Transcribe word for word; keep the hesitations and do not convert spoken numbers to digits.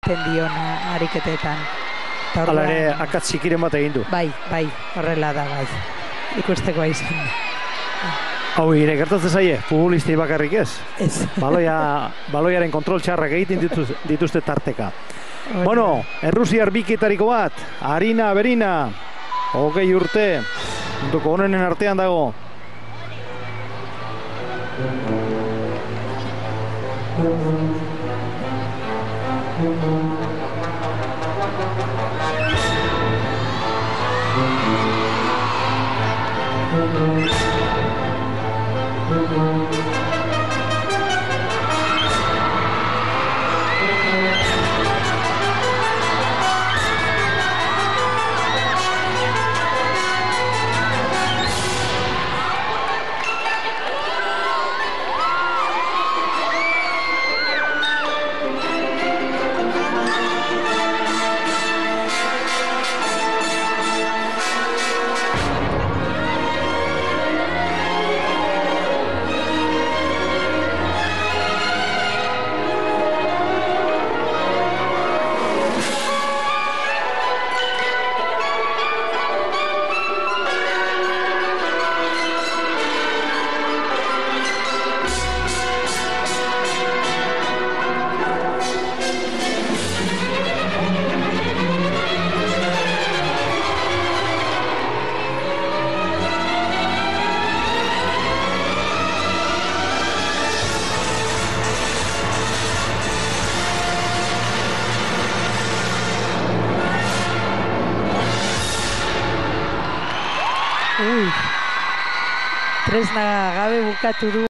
tendiona ariketetan. Hala ere, akatz txikiren bat egin du. Bai, bai, horrela da, bai. Ikusteko izan da. Hau, ire, gertatzen zaie, futbolistei bakarrik ez? Ez. Baloia, baloiaren kontrol txarrak egiten dituz, dituzte tarteka. Bueno, Errusiar biketariko bat, Arina Berina, hogei urte, puntuko honenen artean dago. Ui, tresna gabe bukatu du.